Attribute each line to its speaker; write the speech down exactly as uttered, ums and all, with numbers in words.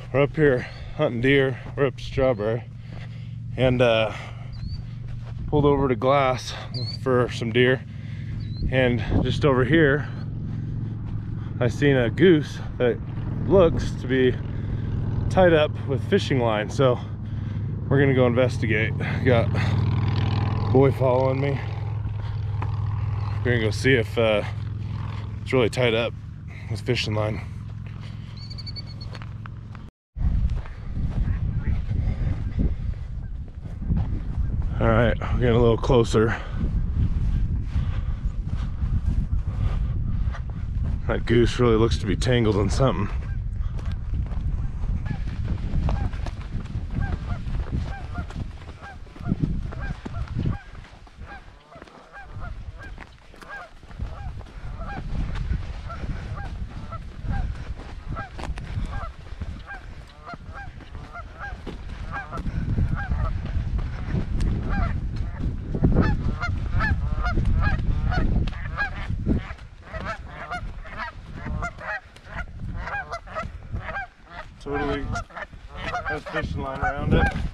Speaker 1: We're up here hunting deer. We're up Strawberry, and uh, pulled over to Glass for some deer. And just over here, I seen a goose that looks to be tied up with fishing line. So we're gonna go investigate. Got a boy following me. We're gonna go see if uh, it's really tied up with fishing line. All right, we're getting a little closer. That goose really looks to be tangled in something. Totally has fishing line around it.